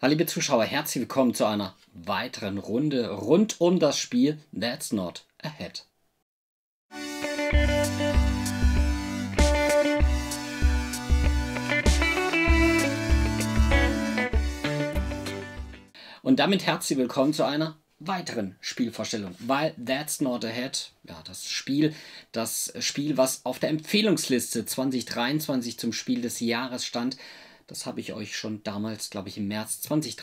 Hallo liebe Zuschauer, herzlich willkommen zu einer weiteren Runde rund um das Spiel That's Not Ahead. Und damit herzlich willkommen zu einer weiteren Spielvorstellung, weil That's Not Ahead, ja, das Spiel, was auf der Empfehlungsliste 2023 zum Spiel des Jahres stand, das habe ich euch schon damals, glaube ich, im März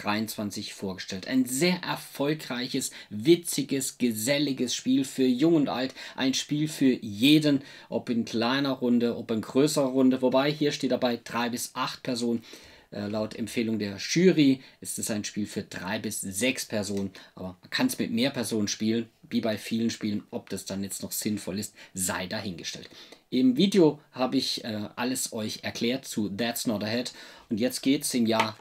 2023 vorgestellt. Ein sehr erfolgreiches, witziges, geselliges Spiel für Jung und Alt. Ein Spiel für jeden, ob in kleiner Runde, ob in größerer Runde. Wobei, hier steht dabei 3 bis 8 Personen. Laut Empfehlung der Jury ist es ein Spiel für 3 bis 6 Personen. Aber man kann es mit mehr Personen spielen, wie bei vielen Spielen. Ob das dann jetzt noch sinnvoll ist, sei dahingestellt. Im Video habe ich alles euch erklärt zu That's Not Ahead. Und jetzt geht es im Jahr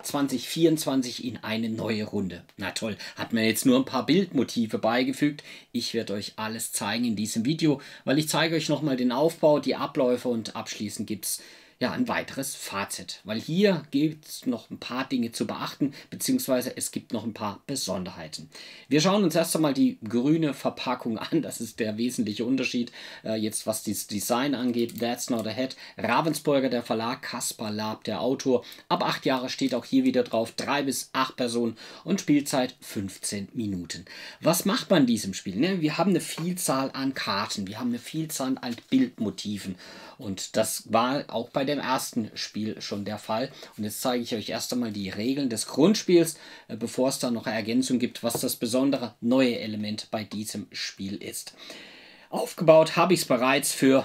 2024 in eine neue Runde. Na toll, hat mir jetzt nur ein paar Bildmotive beigefügt. Ich werde euch alles zeigen in diesem Video, weil ich zeige euch nochmal den Aufbau, die Abläufe und abschließend gibt es ja ein weiteres Fazit, weil hier gibt es noch ein paar Dinge zu beachten, beziehungsweise es gibt noch ein paar Besonderheiten. Wir schauen uns erst einmal die grüne Verpackung an, das ist der wesentliche Unterschied, jetzt was das Design angeht. That's Not Ahead, Ravensburger der Verlag, Kaspar Laab der Autor, ab 8 Jahre steht auch hier wieder drauf, 3 bis 8 Personen und Spielzeit 15 Minuten. Was macht man in diesem Spiel? Ne? Wir haben eine Vielzahl an Karten, wir haben eine Vielzahl an Bildmotiven und das war auch bei dem ersten Spiel schon der Fall. Und jetzt zeige ich euch erst einmal die Regeln des Grundspiels, bevor es da noch eine Ergänzung gibt, was das besondere neue Element bei diesem Spiel ist. Aufgebaut habe ich es bereits für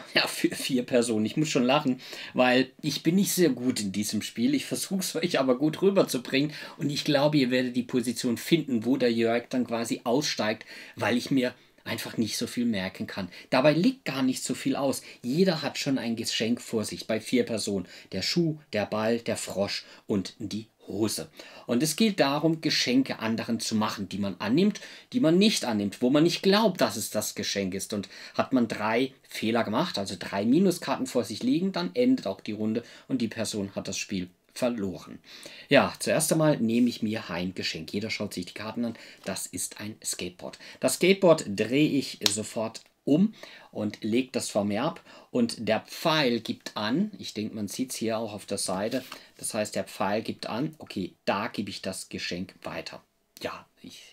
4 Personen. Ich muss schon lachen, weil ich bin nicht sehr gut in diesem Spiel. Ich versuche es euch aber gut rüberzubringen. Und ich glaube, ihr werdet die Position finden, wo der Jörg dann quasi aussteigt, weil ich mir einfach nicht so viel merken kann. Dabei liegt gar nicht so viel aus. Jeder hat schon ein Geschenk vor sich bei 4 Personen. Der Schuh, der Ball, der Frosch und die Hose. Und es geht darum, Geschenke anderen zu machen, die man annimmt, die man nicht annimmt, wo man nicht glaubt, dass es das Geschenk ist. Und hat man 3 Fehler gemacht, also 3 Minuskarten vor sich liegen, dann endet auch die Runde und die Person hat das Spiel verloren. Ja, zuerst einmal nehme ich mir ein Geschenk. Jeder schaut sich die Karten an. Das ist ein Skateboard. Das Skateboard drehe ich sofort um und lege das vor mir ab. Und der Pfeil gibt an, ich denke, man sieht es hier auch auf der Seite, das heißt, der Pfeil gibt an, okay, da gebe ich das Geschenk weiter. Ja,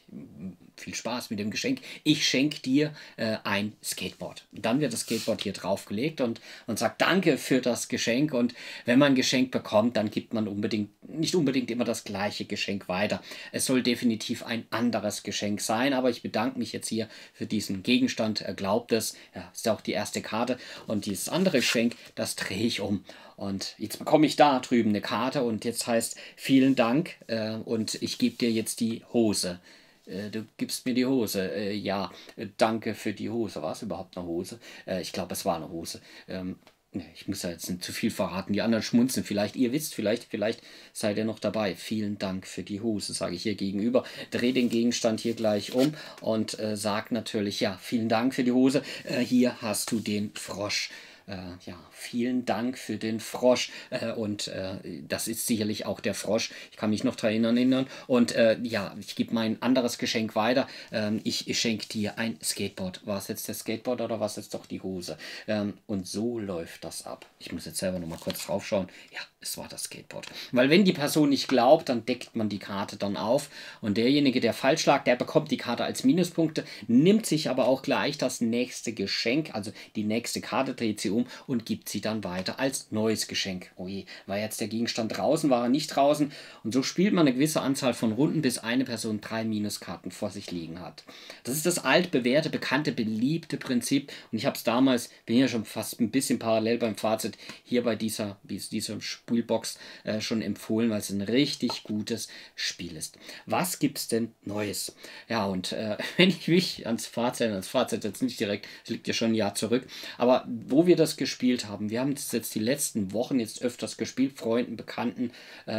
viel Spaß mit dem Geschenk. Ich schenke dir ein Skateboard. Dann wird das Skateboard hier draufgelegt und sagt Danke für das Geschenk. Und wenn man ein Geschenk bekommt, dann gibt man nicht unbedingt immer das gleiche Geschenk weiter. Es soll definitiv ein anderes Geschenk sein, aber ich bedanke mich jetzt hier für diesen Gegenstand. Glaubt es, ja, ist auch die erste Karte. Und dieses andere Geschenk, das drehe ich um. Und jetzt bekomme ich da drüben eine Karte und jetzt heißt vielen Dank und ich gebe dir jetzt die Hose. Du gibst mir die Hose. Ja, danke für die Hose. War es überhaupt eine Hose? Ich glaube, es war eine Hose. Ich muss ja jetzt nicht zu viel verraten. Die anderen schmunzeln vielleicht. Ihr wisst, vielleicht seid ihr noch dabei. Vielen Dank für die Hose, sage ich hier gegenüber. Drehe den Gegenstand hier gleich um und sage natürlich, ja, vielen Dank für die Hose. Hier hast du den Frosch. Ja, vielen Dank für den Frosch und das ist sicherlich auch der Frosch. Ich kann mich noch daran erinnern und ja, ich gebe mein anderes Geschenk weiter. Ich schenke dir ein Skateboard. War es jetzt der Skateboard oder war es jetzt doch die Hose? Und so läuft das ab. Ich muss jetzt selber noch mal kurz drauf schauen. Ja, es war das Skateboard. Weil wenn die Person nicht glaubt, dann deckt man die Karte dann auf und derjenige, der falsch lag, der bekommt die Karte als Minuspunkte, nimmt sich aber auch gleich das nächste Geschenk, also die nächste Karte, dreht sie um und gibt sie dann weiter als neues Geschenk. Oh je, war jetzt der Gegenstand draußen, war er nicht draußen? Und so spielt man eine gewisse Anzahl von Runden, bis eine Person 3 Minuskarten vor sich liegen hat. Das ist das altbewährte, bekannte, beliebte Prinzip. Und ich habe es damals, bin ja schon fast ein bisschen parallel beim Fazit, hier bei dieser Spielbox schon empfohlen, weil es ein richtig gutes Spiel ist. Was gibt es denn Neues? Ja, und wenn ich mich ans Fazit jetzt nicht direkt, es liegt ja schon ein Jahr zurück, aber wo wir das öfters gespielt haben. Wir haben es jetzt die letzten Wochen jetzt öfters gespielt, Freunden, Bekannten,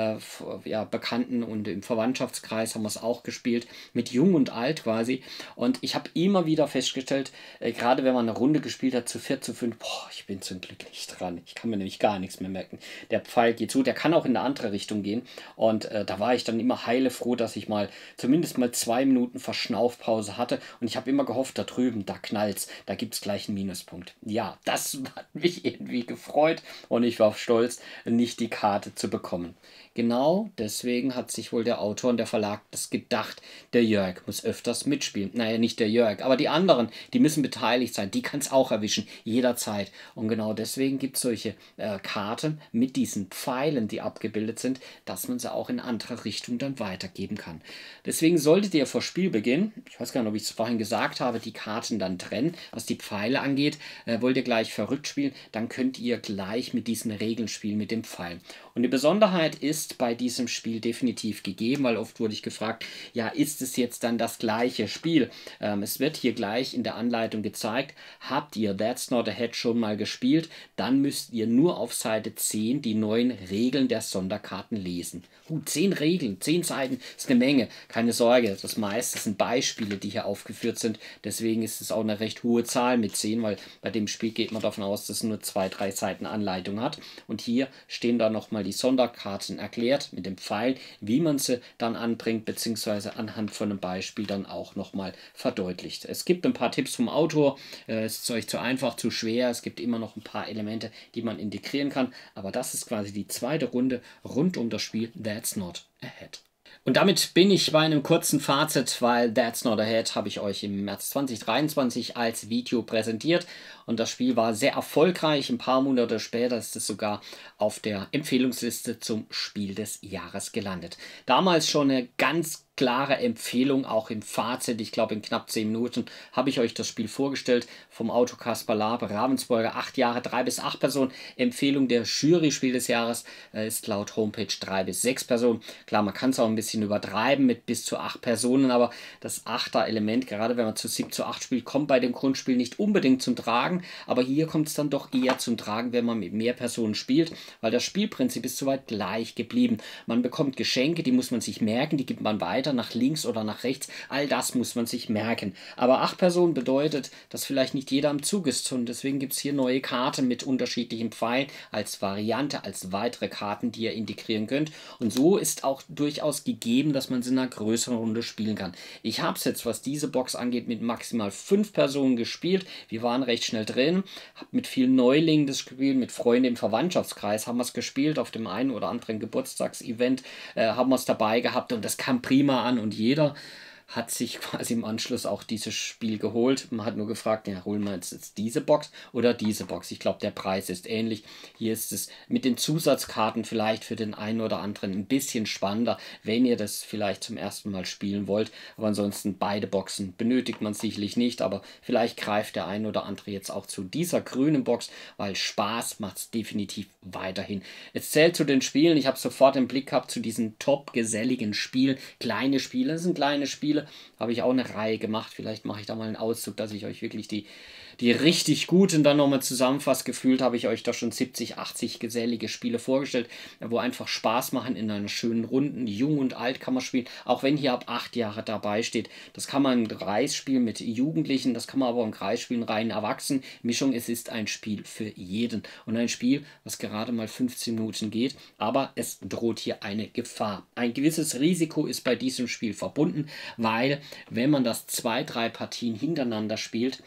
ja, Bekannten und im Verwandtschaftskreis haben wir es auch gespielt, mit Jung und Alt quasi. Und ich habe immer wieder festgestellt, gerade wenn man eine Runde gespielt hat, zu 4, zu 5, boah, ich bin zum Glück nicht dran. Ich kann mir nämlich gar nichts mehr merken. Der Pfeil geht so, der kann auch in eine andere Richtung gehen. Und da war ich dann immer heilefroh, dass ich mal zumindest mal 2 Minuten Verschnaufpause hatte. Und ich habe immer gehofft, da drüben, da knallt's, da gibt es gleich einen Minuspunkt. Ja, das hat mich irgendwie gefreut und ich war stolz, nicht die Karte zu bekommen. Genau deswegen hat sich wohl der Autor und der Verlag das gedacht. Der Jörg muss öfters mitspielen. Naja, nicht der Jörg, aber die anderen, die müssen beteiligt sein. Die kann es auch erwischen, jederzeit. Und genau deswegen gibt es solche Karten mit diesen Pfeilen, die abgebildet sind, dass man sie auch in andere Richtung dann weitergeben kann. Deswegen solltet ihr vor Spielbeginn, ich weiß gar nicht, ob ich es vorhin gesagt habe, die Karten dann trennen, was die Pfeile angeht. Wollt ihr gleich verrückt spielen, dann könnt ihr gleich mit diesen Regeln spielen, mit dem Pfeil. Und die Besonderheit ist bei diesem Spiel definitiv gegeben, weil oft wurde ich gefragt, ja, ist es jetzt dann das gleiche Spiel? Es wird hier gleich in der Anleitung gezeigt, habt ihr That's Not a Hat schon mal gespielt, dann müsst ihr nur auf Seite 10 die neuen Regeln der Sonderkarten lesen. Gut, 10 Regeln, 10 Seiten ist eine Menge, keine Sorge, das meiste sind Beispiele, die hier aufgeführt sind, deswegen ist es auch eine recht hohe Zahl mit 10, weil bei dem Spiel geht man davon aus, dass es nur 2, 3 Seiten Anleitung hat und hier stehen da nochmal die Sonderkarten erklärt mit dem Pfeil, wie man sie dann anbringt, beziehungsweise anhand von einem Beispiel dann auch nochmal verdeutlicht. Es gibt ein paar Tipps vom Autor, es ist euch zu einfach, zu schwer, es gibt immer noch ein paar Elemente, die man integrieren kann, aber das ist quasi die zweite Runde rund um das Spiel That's Not a Hat. Und damit bin ich bei einem kurzen Fazit, weil That's Not a Hat habe ich euch im März 2023 als Video präsentiert und das Spiel war sehr erfolgreich. Ein paar Monate später ist es sogar auf der Empfehlungsliste zum Spiel des Jahres gelandet. Damals schon eine ganz klare Empfehlung, auch im Fazit. Ich glaube, in knapp 10 Minuten habe ich euch das Spiel vorgestellt. Vom Autor Kaspar Labe, Ravensburger, 8 Jahre, 3 bis 8 Personen. Empfehlung der Jury Spiel des Jahres ist laut Homepage 3 bis 6 Personen. Klar, man kann es auch ein bisschen übertreiben mit bis zu 8 Personen, aber das 8er Element, gerade wenn man zu 7 zu 8 spielt, kommt bei dem Grundspiel nicht unbedingt zum Tragen, aber hier kommt es dann doch eher zum Tragen, wenn man mit mehr Personen spielt, weil das Spielprinzip ist soweit gleich geblieben. Man bekommt Geschenke, die muss man sich merken, die gibt man weiter nach links oder nach rechts, all das muss man sich merken. Aber 8 Personen bedeutet, dass vielleicht nicht jeder am Zug ist und deswegen gibt es hier neue Karten mit unterschiedlichen Pfeilen als Variante, als weitere Karten, die ihr integrieren könnt und so ist auch durchaus gegeben, dass man es in einer größeren Runde spielen kann. Ich habe es jetzt, was diese Box angeht, mit maximal 5 Personen gespielt. Wir waren recht schnell drin, habe mit vielen Neulingen das gespielt, mit Freunden im Verwandtschaftskreis haben wir es gespielt, auf dem einen oder anderen Geburtstagsevent haben wir es dabei gehabt und das kam prima an und jeder hat sich quasi im Anschluss auch dieses Spiel geholt. Man hat nur gefragt, ja, holen wir jetzt diese Box oder diese Box. Ich glaube, der Preis ist ähnlich. Hier ist es mit den Zusatzkarten vielleicht für den einen oder anderen ein bisschen spannender, wenn ihr das vielleicht zum ersten Mal spielen wollt. Aber ansonsten beide Boxen benötigt man sicherlich nicht, aber vielleicht greift der ein oder andere jetzt auch zu dieser grünen Box, weil Spaß macht es definitiv weiterhin. Es zählt zu den Spielen, ich habe sofort im Blick gehabt, zu diesen top geselligen Spielen. Kleine Spiele, das sind kleine Spiele, habe ich auch eine Reihe gemacht. Vielleicht mache ich da mal einen Auszug, dass ich euch wirklich die richtig guten dann nochmal zusammenfasse. Gefühlt habe ich euch da schon 70, 80 gesellige Spiele vorgestellt, wo einfach Spaß machen in einer schönen Runden. Jung und alt kann man spielen, auch wenn hier ab 8 Jahre dabei steht. Das kann man im Kreis spielen mit Jugendlichen, das kann man aber im Kreis spielen, rein erwachsen. Mischung, es ist ein Spiel für jeden. Und ein Spiel, was gerade mal 15 Minuten geht, aber es droht hier eine Gefahr. Ein gewisses Risiko ist bei diesem Spiel verbunden, weil wenn man das 2, 3 Partien hintereinander spielt,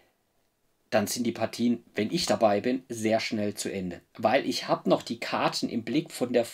dann sind die Partien, wenn ich dabei bin, sehr schnell zu Ende. Weil ich habe noch die Karten im Blick von der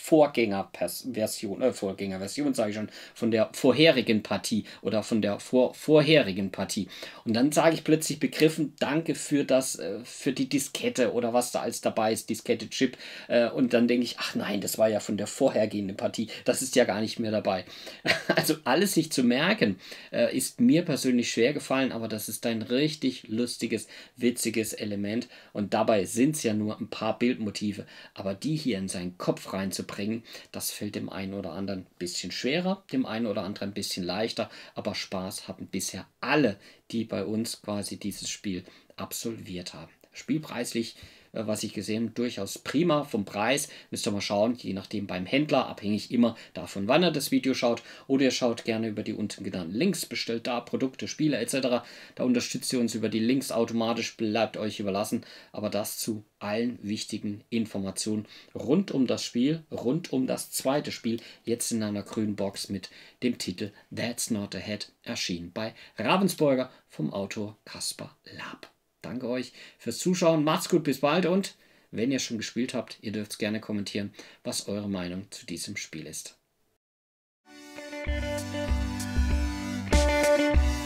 Vorgängerversion sage ich schon, von der vorherigen Partie oder von der vorherigen Partie. Und dann sage ich plötzlich begriffen, danke für für die Diskette oder was da alles dabei ist, Diskette, Chip. Und dann denke ich, ach nein, das war ja von der vorhergehenden Partie, das ist ja gar nicht mehr dabei. Also alles sich zu merken, ist mir persönlich schwer gefallen, aber das ist ein richtig lustiges, witziges Element und dabei sind es ja nur ein paar Bildmotive, aber die hier in seinen Kopf reinzubringen, das fällt dem einen oder anderen ein bisschen schwerer, dem einen oder anderen ein bisschen leichter, aber Spaß hatten bisher alle, die bei uns quasi dieses Spiel absolviert haben. spielpreislich, was ich gesehen habe, durchaus prima vom Preis. Müsst ihr mal schauen, je nachdem beim Händler, abhängig immer davon, wann ihr das Video schaut. Oder ihr schaut gerne über die unten genannten Links, bestellt da Produkte, Spiele etc. Da unterstützt ihr uns über die Links automatisch, bleibt euch überlassen. Aber das zu allen wichtigen Informationen rund um das Spiel, rund um das zweite Spiel, jetzt in einer grünen Box mit dem Titel That's Not a Hat, erschienen bei Ravensburger vom Autor Kaspar Laab. Danke euch fürs Zuschauen, macht's gut, bis bald und wenn ihr schon gespielt habt, ihr dürft gerne kommentieren, was eure Meinung zu diesem Spiel ist.